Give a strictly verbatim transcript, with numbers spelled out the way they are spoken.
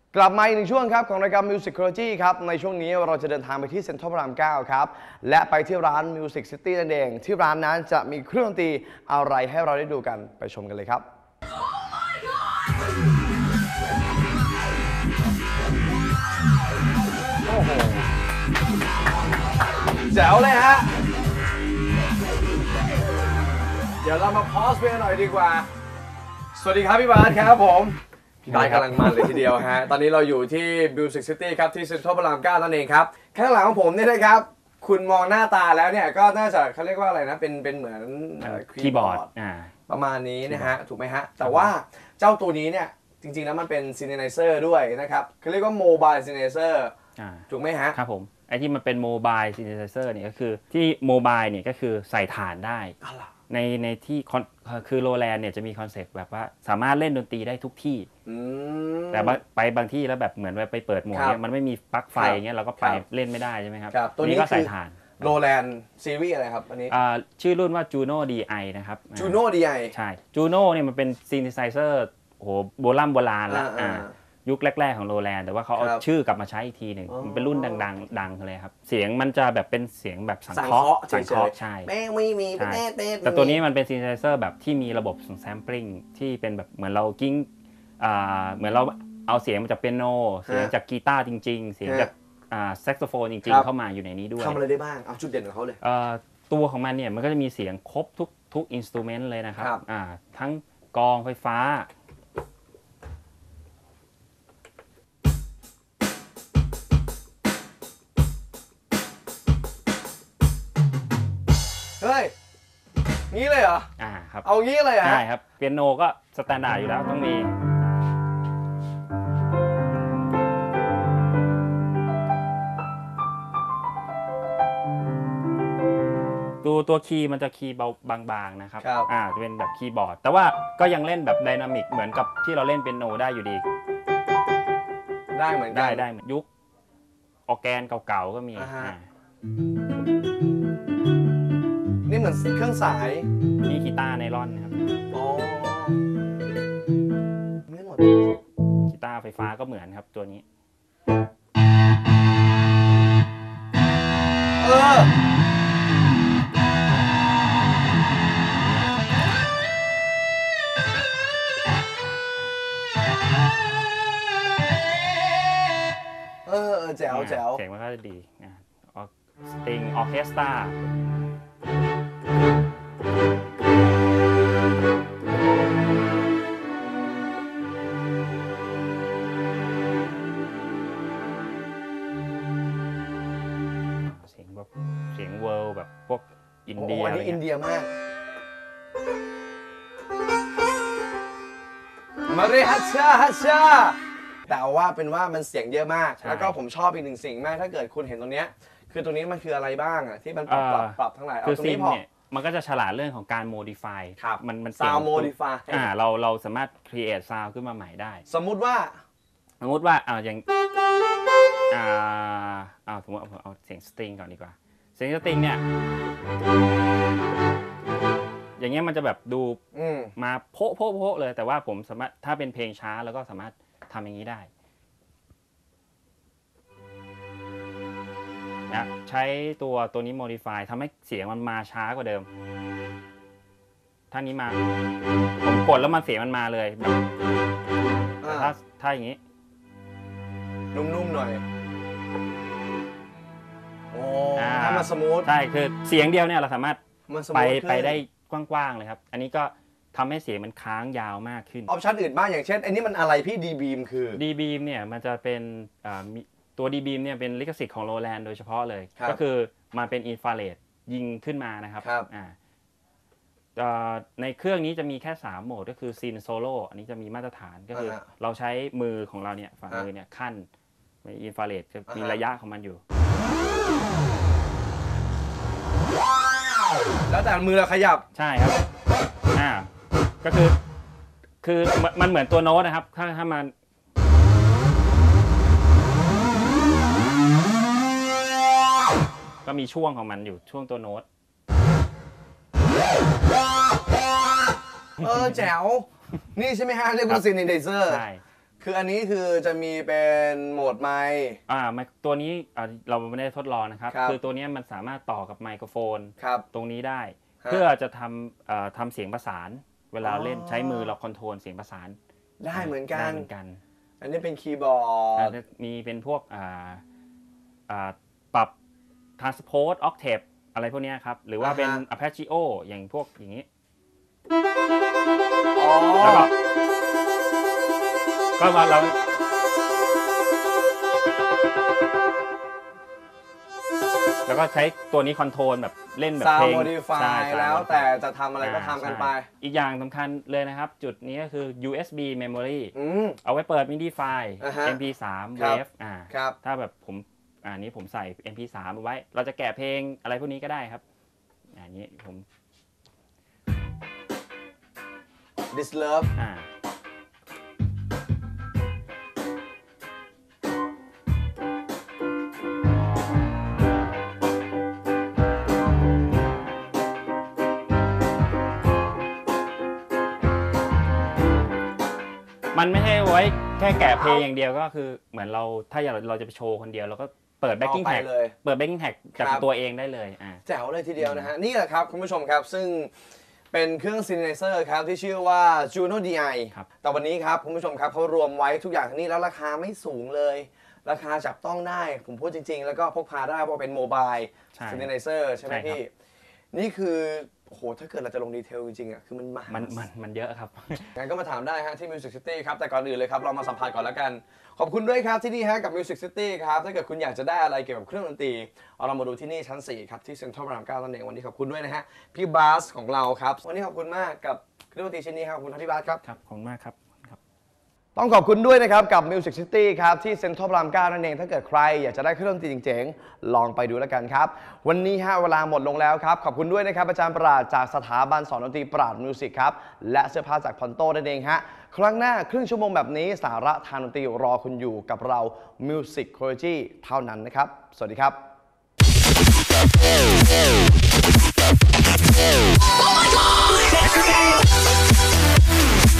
กลับมาอีกหนึ่งช่วงครับของรายการ Musicology ครับในช่วงนี้เราจะเดินทางไปที่เซ็นทรัลพระรามเก้าครับและไปที่ร้าน Music City นั่นเองที่ร้านนั้นจะมีเครื่องดนตรีอะไรให้เราได้ดูกันไปชมกันเลยครับ โอ้โหแจ๋วเลยฮะเดี๋ยวเรามาพอสเพลงหน่อยดีกว่าสวัสดีครับพี่บาสครับผมพี่บาสกำลังมันเลยทีเดียวฮะตอนนี้เราอยู่ที่ Music City ครับที่เซ็นทรัลพระรามเก้านั่นเองครับข้างหลังของผมเนี่ยนะครับคุณมองหน้าตาแล้วเนี่ยก็น่าจะเขาเรียกว่าอะไรนะเป็นเป็นเหมือนคีย์บอร์ดประมาณนี้นะฮะถูกไหมฮะแต่ว่าเจ้าตัวนี้เนี่ยจริงๆแล้วมันเป็นซินเนไซเซอร์ด้วยนะครับเขาเรียกว่าโมบายซินเนไซเซอร์ถูกไหมฮะครับผมไอ้ที่มันเป็นโมบายซินเนไซเซอร์เนี่ยก็คือที่โมบายเนี่ยก็คือใส่ฐานได้ในในที่คือโรแลนด์เนี่ยจะมีคอนเซ็ปต์แบบว่าสามารถเล่นดนตรีได้ทุกที่แต่ไปบางที่แล้วแบบเหมือนไปเปิดโหมดเนี่ยมันไม่มีปลั๊กไฟเงี้ยเราก็ไปเล่นไม่ได้ใช่ไหมครับตัวนี้ก็ใส่ฐานโรแลนด์ซีรีส์อะไรครับอันนี้ชื่อรุ่นว่า Juno ดี ไอ นะครับ Juno ดี ไอใช่ Juno เนี่ยมันเป็นซินเนไซเซอร์โหโบราณโบราณแล้วยุคแรกๆของโรแลนด์แต่ว่าเขาเอาชื่อกลับมาใช้อีกทีหนึ่งมันเป็นรุ่นดังๆดังเลยครับเสียงมันจะแบบเป็นเสียงแบบสังเคราะห์สังเคราะห์ใช่แม่ไม่มีแต่ตัวนี้มันเป็นซินเซไซเซอร์แบบที่มีระบบแซมปลิ้งที่เป็นแบบเหมือนเรากิ้งเหมือนเราเอาเสียงมาจากเปียโนเสียงจากกีตาร์จริงๆเสียงจากแซกโซโฟนจริงๆเข้ามาอยู่ในนี้ด้วยทำอะไรได้บ้างเอาจุดเด่นของเขาเลยตัวของมันเนี่ยมันก็จะมีเสียงครบทุกทุกอินสตูเมนต์เลยนะครับทั้งกลองไฟฟ้าเฮ้ยงี้เลยเหรออ่าครับเอางี้เลยเหรอใช่ครับเปียโนก็สแตนดาร์ดอยู่แล้วต้องมีตัวตัวคีย์มันจะคีย์เบาบางๆนะครับอ่าจะเป็นแบบคีย์บอร์ดแต่ว่าก็ยังเล่นแบบไดนามิกเหมือนกับที่เราเล่นเปียโนได้อยู่ดีได้เหมือนกันได้ได้เหมือนยุคออร์แกนเก่าๆก็มีนี่เหมือนเครื่องสายนี่กีตาร์ไนลอนนะครับอ๋อไม่หมดกีตาร์ไฟฟ้าก็เหมือนครับตัวนี้เออเออแจ๋วแจ๋วเสียงมันก็จะดีนะสตริงออร์เคสตราเสียงแบบเสียงเวิร์ลแบบพวกอินเดียอันนี้อินเดียมากมาเรฮัชชาฮัชชาแต่ว่าเป็นว่ามันเสียงเยอะมากแล้วก็ผมชอบอีกหนึ่งสิ่งมากถ้าเกิดคุณเห็นตรงนี้คือตัวนี้มันคืออะไรบ้างอ่ะที่มันปรับปรับปรับทั้งหลายคือซิมเนี่ยมันก็จะฉลาดเรื่องของการโมดิฟายมันมันซาวด์โมดิฟายอ่าเราเราสามารถ create sound ขึ้นมาใหม่ได้สมมุติว่าสมมติว่าอ่าอย่างอ่าเอาสมมติเอาเสียงสตริงก่อนดีกว่าเสียงสตริงเนี่ยอย่างเงี้ยมันจะแบบดูมาโพะโพะโพะเลยแต่ว่าผมสามารถถ้าเป็นเพลงช้าแล้วก็สามารถทำอย่างนี้ได้นะใช้ตัวตัวนี้ modify ทำให้เสียงมันมาช้ากว่าเดิมถ้านี้มาผมกดแล้วมันเสียงมันมาเลยแบบถ้าถ้าอย่างนี้นุ่มๆหน่อยโอ้ถ้ามันสมูทใช่คือเสียงเดียวเนี่ยเราสามารถไปไปได้กว้างๆเลยครับอันนี้ก็ทำให้เสียงมันค้างยาวมากขึ้นออปชั่นอื่นบ้างอย่างเช่นอันนี้มันอะไรพี่ D-Beam คือ D-Beam เนี่ยมันจะเป็นตัว D-Beam เนี่ยเป็นลิขสิทธิ์ของโรแลนด์โดยเฉพาะเลยก็คือมันเป็นอินฟราเรดยิงขึ้นมานะครับในเครื่องนี้จะมีแค่สามโหมดก็คือซีนโซโล่อันนี้จะมีมาตรฐานก็คือเราใช้มือของเราเนี่ยฝ่ามือเนี่ยขั้นในอินฟราเรดจะมีระยะของมันอยู่แล้วแต่มือเราขยับใช่ครับอ่าก็คือคือมันเหมือนตัวโน้ตนะครับถ้าถ้ามันก็มีช่วงของมันอยู่ช่วงตัวโน้ตเออแจ๋วนี่ใช่ไหมฮะเรียกว่าซินเนไซเซอร์ใช่คืออันนี้คือจะมีเป็นโหมดไมค์อ่าไมค์ตัวนี้อ่าเราไม่ได้ทดลองนะครับครับคือตัวนี้มันสามารถต่อกับไมโครโฟนครับตรงนี้ได้ฮะเพื่อจะทำเอ่อทำเสียงประสาน เวลาอ๋อเล่นใช้มือเราคอนโทรลเสียงประสานได้เหมือนกัได้นเหมือนกันอันนี้เป็นคีย์บอร์อ่าดมีเป็นพวกอ่าอ่าปรับ transpose octave อะไรพวกเนี้ยครับ หรือว่าเป็น arpeggio อย่างพวกอย่างนี้อ๋อแล้วก็ก็มาเรา แล้วก็ใช้ตัวนี้คอนโทรลแบบเล่นแบบซาวเพลด์งโมดิฟาใช่ย sound แล้ว modify แต่จะทำอะไรก็ทำกันไปใช่อีกอย่างสำคัญเลยนะครับ จุดนี้ก็คือ ยู เอส บี memory อืมเอาไว้เปิด มิดี ไฟล์อ่าฮะเอ็ม พี สามครับ Wave อ่าครับถ้าแบบผมอ่านี้ผมใส่ เอ็ม พี สาม เอาไว้ เราจะแกะเพลงอะไรพวกนี้ก็ได้ครับอันนี้ผม This Love อ่ามันไม่ใช่ไว้แค่แกะเพลงอย่างเดียวก็คือเหมือนเราถ้าอยากเราจะไปโชว์คนเดียวเราก็เปิด backing เอาไป tag เลยเปิด backing tag จากครับตัวเองได้เลยอ่าแจ๋วเลยทีเดียวนะฮะ นี่แหละครับ คุณผู้ชมครับ ซึ่งเป็นเครื่องซิน t เซอร์ครับ ที่ชื่อว่า Juno ดี ไอครับแต่วันนี้ครับ คุณผู้ชมครับเขารวมไว้ทุกอย่างทั้งนี้แล้วราคาไม่สูงเลย ราคาจับต้องได้ ผมพูดจริง ๆ แล้วก็พกพาได้เพราะเป็นโมบายใช่ซิน t เซอร์ใช่ไหมใช่ครับพี่ นี่คือโอ้โหถ้าเกิดเราจะลงดีเทลจริงๆอ่ะคือมันมหามันมันมันเยอะครับงั้นก็มาถามได้ฮะที่ Music City ครับ แต่ก่อนอื่นเลยครับเรามาสัมภาษณ์ก่อนแล้วกัน ขอบคุณด้วยครับที่นี่ฮะกับ Music City ครับ ถ้าเกิดคุณอยากจะได้อะไรเกี่ยวกับเครื่องดนตรีเอาเรามาดูที่นี่ชั้นสี่ครับที่เซ็นทรัลพระรามเก้านั่นเองวันนี้ขอบคุณด้วยนะฮะพี่บาสของเราครับวันนี้ขอบคุณมากกับเครื่องดนตรีชิ้นนี้ครับขอบคุณครับพี่บาสครับครับขอบคุณมากครับครับต้องขอบคุณด้วยนะครับกับ Music City ครับที่เซ็นทรัลพระรามเก้านั่นเองถ้าเกิดใครอยากจะได้เครื่องดนตรีเจ๋งๆลองไปดูแล้วกันครับวันนี้ฮะเวลาหมดลงแล้วครับขอบคุณด้วยนะครับอาจารย์ปราดจากสถาบันสอนดนตรีปราดมิวสิกครับและเสื้อผ้าจากพอนโต้นั่นเองฮะครั้งหน้าครึ่งชั่วโมงแบบนี้สาระทางดนตรีรอคุณอยู่กับเรา Musicology เท่านั้นนะครับสวัสดีครับ Oh my God!